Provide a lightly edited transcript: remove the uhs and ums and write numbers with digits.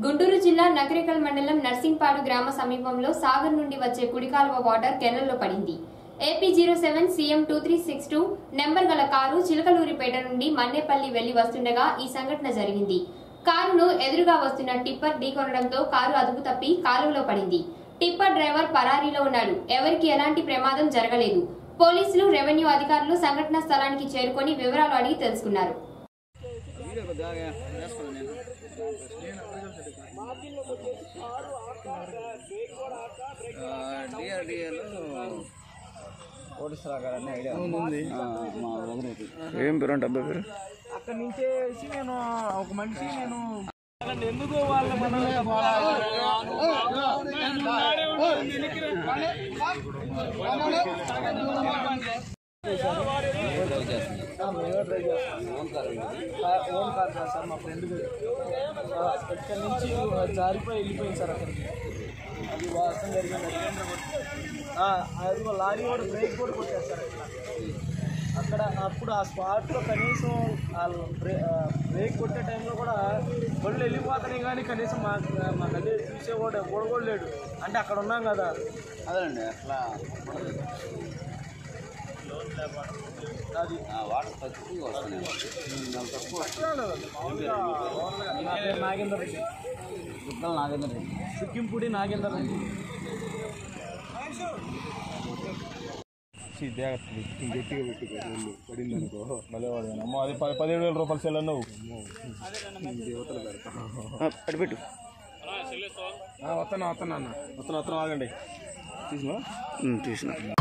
గుంటూరు జిల్లా నకరేకల్ మండలం నర్సింగ్పాడు గ్రామ సమీపంలో సాగర్ నుండి వచ్చే కుడికాలువ వాటర్ కెనాల్లో పడింది. AP07 CM 2362 నెంబర్ గల కారు చిలకలూరిపేట నుండి మన్నేపల్లి వెళ్లి వస్తుండగా ఈ సంఘటన జరిగింది. కారును ఎదురుగా వస్తున్న టిప్పర్ ఢీకొనడంతో కారు అదుపు తప్పి కాలువలో పడింది. టిప్పర్ డ్రైవర్ పరారీలో ఉన్నాడు. ఎవరికి ఎలాంటి ప్రమాదం జరగలేదు. పోలీసులు, రెవెన్యూ అధికారులు సంఘటనా స్థలానికి చేరుకొని వివరాలు అడిగి తెలుసుకున్నారు. ఏం పేరు అంటే అబ్బాయి పేరు? అక్కడి నుంచేసి నేను ఒక మనిషి ఎందుకు వాళ్ళ ఓన్ కార్ సార్ మా ఫ్రెండ్ ఇక్కడ నుంచి జారిపోయి వెళ్ళిపోయింది సార్ అక్కడికి. అది వాసం జరిగింది. అది లారీ కూడా బ్రేక్ కూడా కొట్టారు సార్ అక్కడ. అప్పుడు ఆ స్పాట్లో కనీసం బ్రేక్ కొట్టే టైంలో కూడా బళ్ళు వెళ్ళిపోతున్నాయి, కానీ కనీసం మాకు అదే చూసేవాడు ఎవడు కూడా లేడు. అంటే అక్కడ ఉన్నాం కదా. అదేనండి, అట్లా అది వాటర్ తక్కువ వస్తున్నాయి. నా పేరు నాగేందర్ రెడ్డి, నాగేందర్ రెడ్డి, సిక్కింపూడి నాగేందర్ రెడ్డి. గట్టిగా పెట్టి పడింది అనుకో మళ్ళీ అమ్మ అది 17,000 రూపాయలు సెల్ అన్నావు. దేవతలు అడిపెట్టు. వస్తాను ఆగండి. తీసినా తీసిన